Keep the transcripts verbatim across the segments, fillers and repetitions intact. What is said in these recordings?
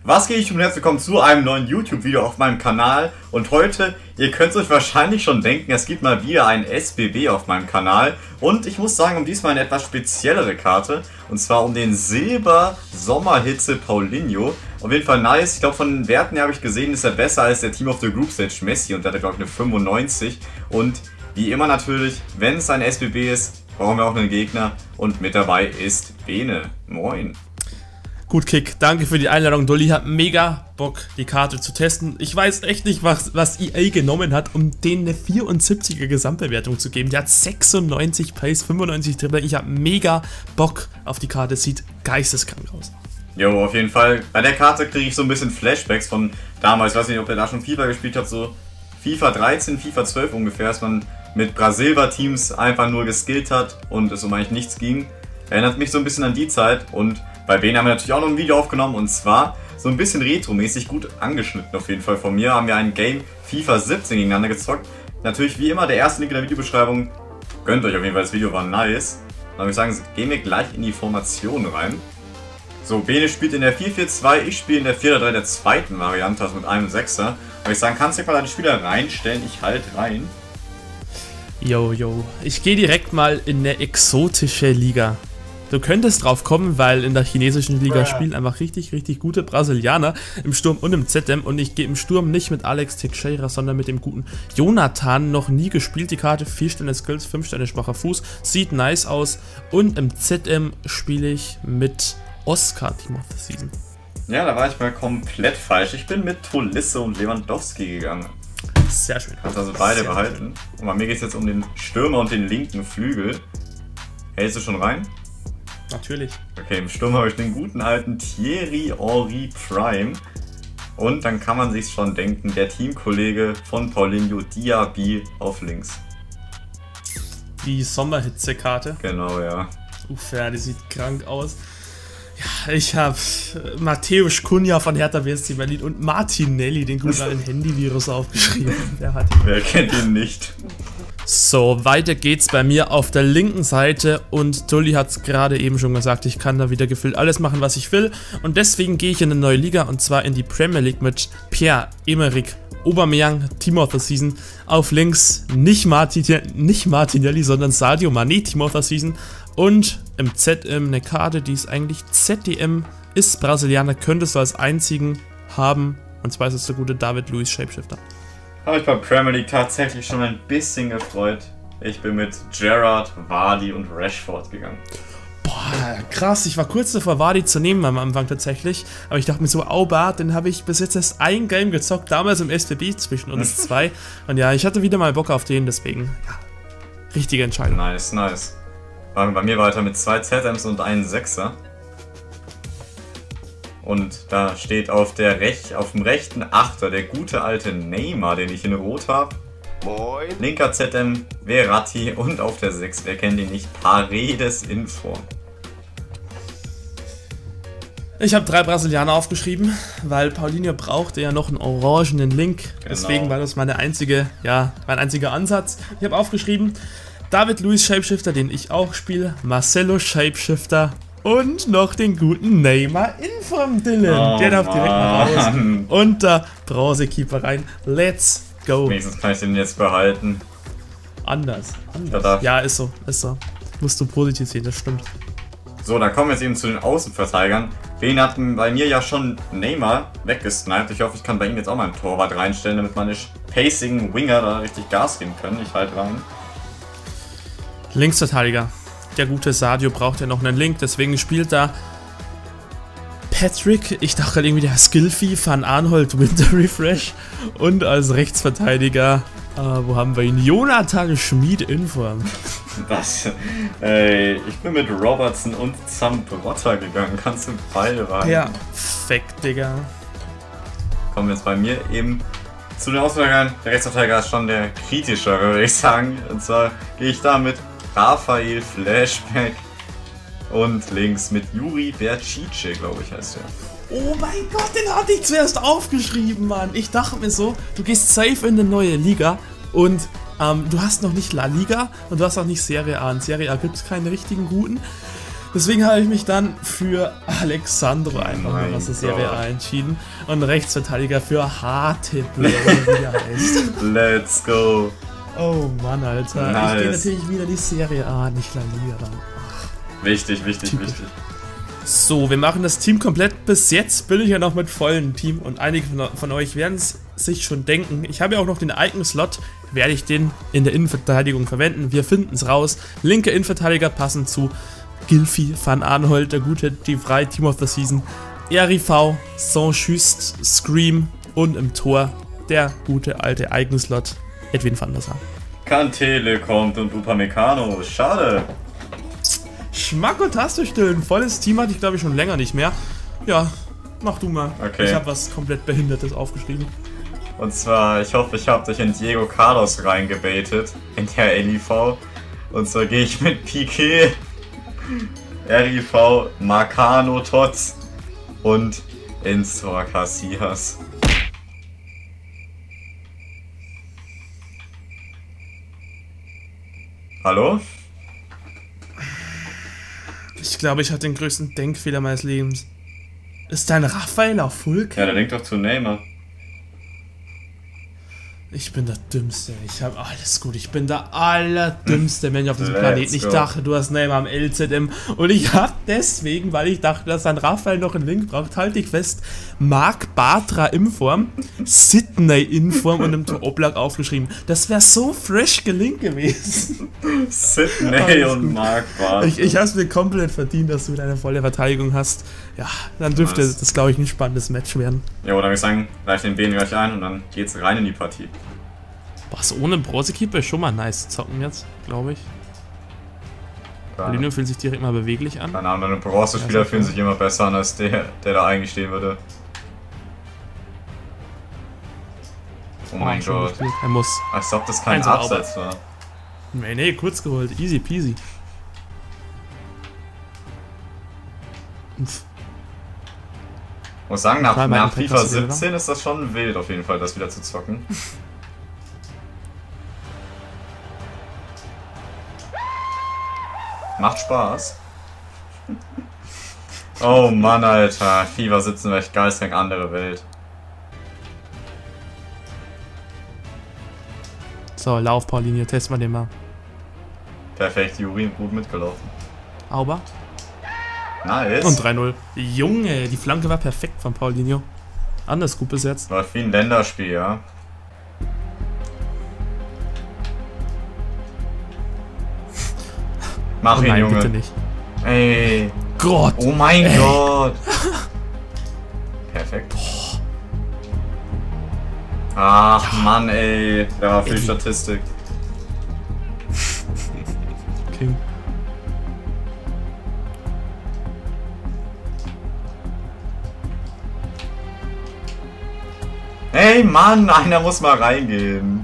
Was geht, ich und herzlich willkommen zu einem neuen YouTube-Video auf meinem Kanal. Und heute, ihr könnt es euch wahrscheinlich schon denken, es gibt mal wieder ein S B B auf meinem Kanal. Und ich muss sagen, um diesmal eine etwas speziellere Karte. Und zwar um den Silber Sommerhitze Paulinho. Auf jeden Fall nice. Ich glaube, von den Werten her habe ich gesehen, ist er besser als der Team of the Group Stage Messi. Und der hat, glaube ich, eine fünfundneunzig. Und wie immer natürlich, wenn es ein S B B ist, brauchen wir auch einen Gegner. Und mit dabei ist Bene. Moin. Gut, Kick, danke für die Einladung. Dolly hat mega Bock, die Karte zu testen. Ich weiß echt nicht, was, was E A genommen hat, um denen eine vierundsiebziger Gesamtbewertung zu geben. Der hat sechsundneunzig Pace, fünfundneunzig Dribbling. Ich habe mega Bock auf die Karte. Sieht geisteskrank aus. Jo, auf jeden Fall. Bei der Karte kriege ich so ein bisschen Flashbacks von damals. Ich weiß nicht, ob ihr da schon FIFA gespielt habt, so FIFA dreizehn, FIFA zwölf ungefähr, dass man mit Brasilva-Teams einfach nur geskillt hat und es um eigentlich nichts ging. Erinnert mich so ein bisschen an die Zeit. Und bei Bene haben wir natürlich auch noch ein Video aufgenommen, und zwar so ein bisschen retromäßig, gut angeschnitten auf jeden Fall von mir. Haben wir ein Game FIFA siebzehn gegeneinander gezockt. Natürlich wie immer der erste Link in der Videobeschreibung. Gönnt euch auf jeden Fall, das Video war nice. Dann würde ich sagen, gehen wir gleich in die Formation rein. So, Bene spielt in der vier vier zwei, ich spiele in der vier drei drei der zweiten Variante, also mit einem Sechser. Würde ich sagen, kannst du mal deine Spieler reinstellen, ich halt rein. Yo, yo. Ich gehe direkt mal in eine exotische Liga. Du könntest drauf kommen, weil in der chinesischen Liga spielen einfach richtig, richtig gute Brasilianer im Sturm und im Z M. Und ich gehe im Sturm nicht mit Alex Teixeira, sondern mit dem guten Jonathan. Noch nie gespielt die Karte. vier Sterne Skills, fünf Sterne schwacher Fuß. Sieht nice aus. Und im Z M spiele ich mit Oscar, Team of the Season. Ja, da war ich mal komplett falsch. Ich bin mit Tolisso und Lewandowski gegangen. Sehr schön. Kannst also beide Sehr behalten. schön. Und bei mir geht es jetzt um den Stürmer und den linken Flügel. Hältst du schon rein? Natürlich. Okay, im Sturm habe ich den guten alten Thierry Henry Prime. Und dann kann man sich schon denken, der Teamkollege von Paulinho, Diaby auf links. Die Sommerhitze-Karte. Genau, ja. Uff, ja, die sieht krank aus. Ja, ich habe Mateusz Cunha von Hertha B S C Berlin und Martinelli, den guten alten Handyvirus, aufgeschrieben. Wer hat ihn? Wer kennt ihn nicht? So, weiter geht's bei mir auf der linken Seite, und Tully hat es gerade eben schon gesagt, ich kann da wieder gefühlt alles machen, was ich will, und deswegen gehe ich in eine neue Liga, und zwar in die Premier League mit Pierre-Emerick Aubameyang, Team of the Season. Auf links nicht, Martin, nicht Martinelli, sondern Sadio Mané, Team of the Season. Und im Z M eine Karte, die ist eigentlich Z D M, ist Brasilianer, könntest du als einzigen haben, und zwar ist es der gute David Luiz Shapeshifter. Habe ich bei Premier League tatsächlich schon ein bisschen gefreut. Ich bin mit Gerrard, Vardy und Rashford gegangen. Boah, krass, ich war kurz davor, Vardy zu nehmen am Anfang tatsächlich, aber ich dachte mir so, Auba, den habe ich bis jetzt erst ein Game gezockt, damals im S B B zwischen uns zwei, und ja, ich hatte wieder mal Bock auf den, deswegen, ja, richtige Entscheidung. Nice, nice. Machen wir bei mir weiter mit zwei Z Ms und einem Sechser. Und da steht auf, der Rech auf dem rechten Achter der gute alte Neymar, den ich in Rot habe. Moin. Linker Z M Verratti und auf der sechs, wer kennt ihn nicht, Paredes in Form. Ich habe drei Brasilianer aufgeschrieben, weil Paulinho brauchte ja noch einen orangenen Link. Genau. Deswegen war das meine einzige, ja, mein einziger Ansatz. Ich habe aufgeschrieben, David Luiz Shapeshifter, den ich auch spiele, Marcelo Shapeshifter und noch den guten Neymar in Form, Dylan. Oh, der darf direkt mal raus. Und der Bronzekeeper rein. Let's go. Wenigstens kann ich den jetzt behalten. Anders. Anders. Ja, ist so. Ist so. Musst du positiv sehen, das stimmt. So, dann kommen wir jetzt eben zu den Außenverteidigern. Wen hatten bei mir ja schon Neymar weggesniped. Ich hoffe, ich kann bei ihm jetzt auch mal einen Torwart reinstellen, damit meine pacing Winger da richtig Gas geben können. Ich halte rein. Linksverteidiger. Der gute Sadio braucht ja noch einen Link, deswegen spielt da Patrick, ich dachte gerade irgendwie der Skillfee, Van Arnold, Winter Refresh, und als Rechtsverteidiger, äh, wo haben wir ihn? Jonathan Schmid in Form. Was? Ey, ich bin mit Robertson und Zambrotta gegangen, kannst du beide rein. Perfekt, Digga. Kommen wir jetzt bei mir eben zu den Ausverteidigern. Der Rechtsverteidiger ist schon der kritischere, würde ich sagen. Und zwar gehe ich da mit Raphael Flashback und links mit Juri Bercice, glaube ich, heißt der. Oh mein Gott, den hatte ich zuerst aufgeschrieben, Mann. Ich dachte mir so, du gehst safe in eine neue Liga und ähm, du hast noch nicht La Liga und du hast auch nicht Serie A. In Serie A gibt es keine richtigen guten. Deswegen habe ich mich dann für Alexandro einfach Mein mal aus der Serie Gott. A entschieden und Rechtsverteidiger für Hartebler, wie er heißt. Let's go. Oh Mann, Alter. Nice. Ich gehe natürlich wieder die Serie A, nicht La Liga dann. Wichtig, wichtig, Typisch. wichtig. So, wir machen das Team komplett. Bis jetzt bin ich ja noch mit vollem Team und einige von, von euch werden es sich schon denken. Ich habe ja auch noch den Icon-Slot, werde ich den in der Innenverteidigung verwenden. Wir finden es raus. Linker Innenverteidiger passend zu Gylfi van Arnholt, der gute G drei Team of the Season. R I V, Saint-Just, Scream und im Tor der gute alte Icon-Slot Edwin van der Sar. Kantele kommt und Upamecano. Schade. Schmack und Taste stillen. Volles Team hatte ich glaube ich schon länger nicht mehr. Ja, mach du mal. Okay. Ich habe was komplett Behindertes aufgeschrieben. Und zwar, ich hoffe, ich habe dich in Diego Carlos reingebaitet. In der L I V. Und zwar gehe ich mit Piqué, R I V, Marcano, Tots und Ensor Casillas. Hallo? Ich glaube, ich hatte den größten Denkfehler meines Lebens. Ist dein Raphael auf Full? Ja, der denkt doch zu Neymar. Ich bin der Dümmste. Ich habe alles gut. Ich bin der allerdümmste Mensch auf diesem Let's Planeten. Ich go. dachte, du hast Neymar am L Z M. Und ich habe deswegen, weil ich dachte, dass dein Raphael noch einen Link braucht, halte ich fest, Marc Bartra in Form, Sydney in Form und im Top-Oblak aufgeschrieben. Das wäre so fresh gelinkt gewesen. Sydney Alles und gut. Marc Bartra. Ich, ich habe es mir komplett verdient, dass du wieder eine volle Verteidigung hast. Ja, dann dürfte Was? das, glaube ich, ein spannendes Match werden. Ja, oder wir sagen, gleich den Bären gleich ein und dann geht's rein in die Partie. Was ohne Bronzekeeper ist schon mal nice zocken jetzt, glaube ich. Paulinho fühlt sich direkt mal beweglich an. Keine Ahnung, deine Bronze-Spieler Ja, fühlen sich immer besser an als der, der da eigentlich stehen würde. Oh mein Ah, schon Gott. gespielt. Er muss. Als ob das kein Eins aber Abseits war. Nee, nee, kurz geholt. Easy peasy. Uff. Muss sagen, nach, Mal bei nach den FIFA Podcast wieder, oder? siebzehn ist das schon wild auf jeden Fall, das wieder zu zocken. Macht Spaß. Oh Mann, Alter. FIFA siebzehn war echt geistig andere Welt. So, lauf, Paulinho, test mal den mal. Perfekt, Juri gut mitgelaufen. Auber. Nice. Und drei null. Junge, die Flanke war perfekt von Paulinho. Anders gut besetzt. War wie ein Länderspiel, ja. Mach Oh ihn, nein, Junge. bitte nicht. Ey. Gott. Oh mein Ey. Gott. Perfekt. Ach Mann, ey. Da war viel Ey. Statistik. King. Ey Mann, einer muss mal reingehen.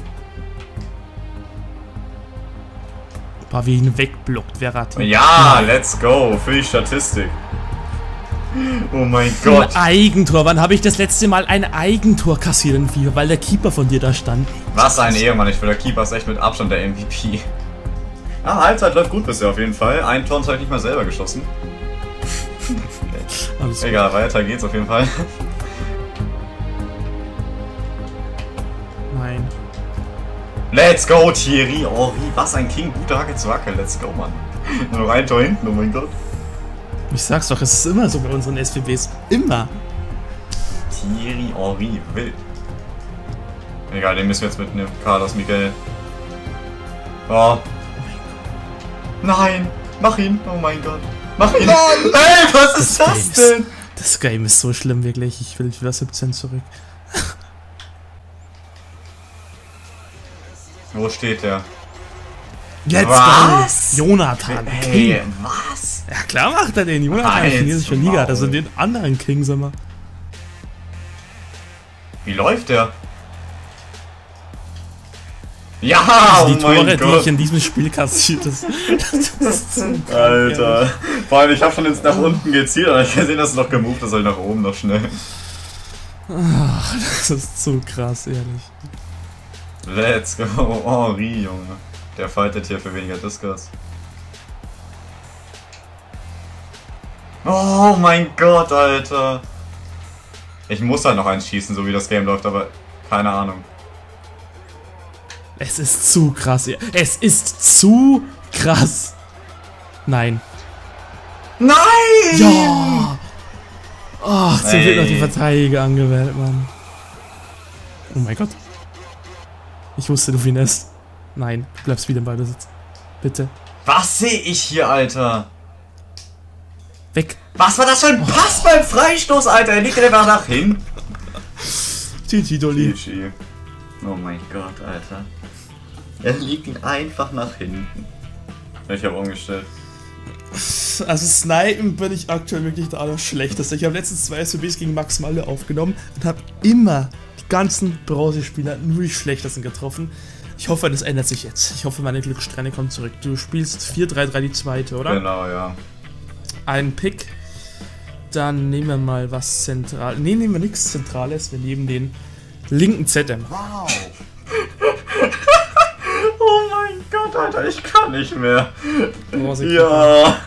Boah, wie ihn wegblockt, Verratti. Ja, let's go. Für die Statistik. Oh mein Ein Gott. Eigentor. Wann habe ich das letzte Mal ein Eigentor kassiert in FIFA? Weil der Keeper von dir da stand. Was ein Ehemann. Ich finde, der Keeper ist echt mit Abstand der M V P. Ah, Halbzeit läuft gut bisher auf jeden Fall. Ein Tor habe ich nicht mal selber geschossen. Alles gut. Egal, weiter geht's auf jeden Fall. Nein. Let's go, Thierry Henry. Was ein King. Guter Hacke zu Hacke. Let's go, Mann. Nur noch ein Tor hinten, oh mein Gott. Ich sag's doch, es ist immer so bei unseren S V Bs. Immer. Thierry Henry, wild. Egal, den müssen wir jetzt mitnehmen. Carlos Miguel. Oh. Nein, mach ihn. Oh mein Gott. Mach ihn. Ey, was ist Das das Game denn? Das Game ist so schlimm, wirklich. Ich will wieder siebzehn zurück. Wo steht der? Let's Was? go! Jonathan. Hey, King. was? Ja klar macht er den. Jonathan, Halt's chinesische Maul. Liga. Das sind den anderen Kings immer. Wie läuft der? Ja, Also oh die Tore, mein die Gott. ich in diesem Spiel kassiert das, das ist so krank, Alter. Vor allem, ich habe schon jetzt nach unten gezielt, aber ich habe gesehen, dass es noch gemoved ist, soll nach oben noch schnell. Ach, das ist so krass, ehrlich. Let's go, Henri, Junge. Der fightet hier für weniger Discus. Oh mein Gott, Alter. Ich muss halt noch eins schießen, so wie das Game läuft, aber keine Ahnung. Es ist zu krass hier. Es ist zu krass. Nein. Nein! Ja! Ach, zum Glück Ey. noch die Verteidiger angewählt, Mann. Oh mein Gott. Ich wusste, du finest. Nein, du bleibst wieder im Ballbesitz. Bitte. Was sehe ich hier, Alter? Weg. Was war das für ein Pass beim Freistoß, Alter? Er liegt einfach nach hinten. G G, Dolly. G G. Oh mein Gott, Alter. Er liegt ihn einfach nach hinten. Ich habe umgestellt. Also Snipen bin ich aktuell wirklich der Allerschlechteste. Ich habe letztens zwei S W Bs gegen Max Malle aufgenommen und habe immer die ganzen Bronzespieler nur die schlechtesten getroffen. Ich hoffe, das ändert sich jetzt. Ich hoffe, meine Glückssträhne kommen zurück. Du spielst vier drei drei die zweite, oder? Genau, ja. Ein Pick. Dann nehmen wir mal was zentral. Ne, nehmen wir nichts Zentrales. Wir nehmen den linken Z M. Wow. Oh mein Gott, Alter, ich kann nicht mehr. Ja.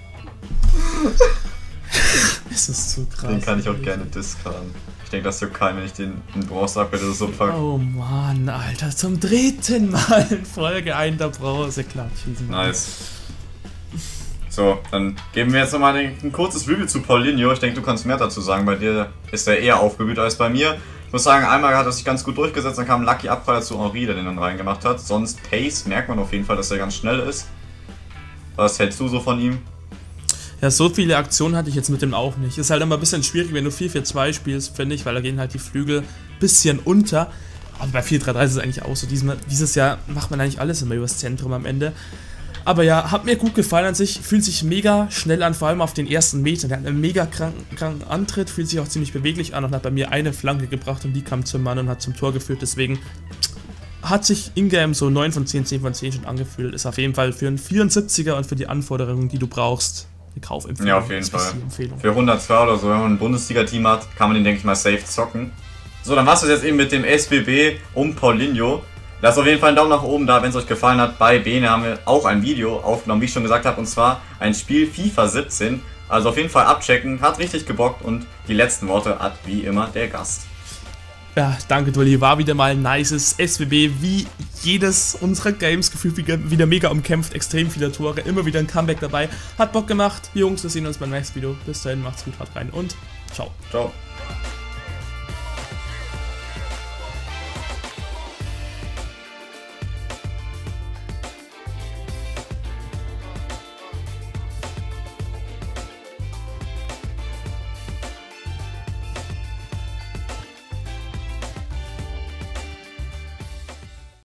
Es ist zu krass. Den kann ich auch gerne discarden. Ich denke, das ist okay, wenn ich den in Bronze abwähle, das ist so fuck. Oh Mann, Alter, zum dritten Mal in Folge ein der Bronze. Klar, schießen. Nice. So, dann geben wir jetzt nochmal ein, ein kurzes Review zu Paulinho. Ich denke, du kannst mehr dazu sagen. Bei dir ist er eher aufgeblüht als bei mir. Ich muss sagen, einmal hat er sich ganz gut durchgesetzt, dann kam ein Lucky Abfall zu Henri, der den dann reingemacht hat. Sonst Pace merkt man auf jeden Fall, dass er ganz schnell ist. Was hältst du so von ihm? Ja, so viele Aktionen hatte ich jetzt mit dem auch nicht. Ist halt immer ein bisschen schwierig, wenn du vier vier zwei spielst, finde ich, weil da gehen halt die Flügel ein bisschen unter. Aber bei vier drei drei ist es eigentlich auch so. Diesmal, dieses Jahr macht man eigentlich alles immer übers Zentrum am Ende. Aber ja, hat mir gut gefallen an sich, fühlt sich mega schnell an, vor allem auf den ersten Metern. Der hat einen mega kranken, kranken Antritt, fühlt sich auch ziemlich beweglich an und hat bei mir eine Flanke gebracht und die kam zum Mann und hat zum Tor geführt. Deswegen hat sich in-game so neun von zehn, zehn von zehn schon angefühlt. Ist auf jeden Fall für einen vierundsiebziger und für die Anforderungen, die du brauchst, eine Kaufempfehlung. Ja, auf jeden Fall. Für hundertzwei oder so, wenn man ein Bundesliga-Team hat, kann man den, denke ich mal, safe zocken. So, dann war's das jetzt eben mit dem S B B um Paulinho. Lasst auf jeden Fall einen Daumen nach oben da, wenn es euch gefallen hat. Bei Bene haben wir auch ein Video aufgenommen, wie ich schon gesagt habe, und zwar ein Spiel FIFA siebzehn. Also auf jeden Fall abchecken, hat richtig gebockt und die letzten Worte hat wie immer der Gast. Ja, danke Dolly, war wieder mal ein nices S W B, wie jedes unserer Games, gefühlt wieder, wieder mega umkämpft, extrem viele Tore, immer wieder ein Comeback dabei. Hat Bock gemacht, Jungs, wir sehen uns beim nächsten Video. Bis dahin, macht's gut, haut rein und ciao. Ciao.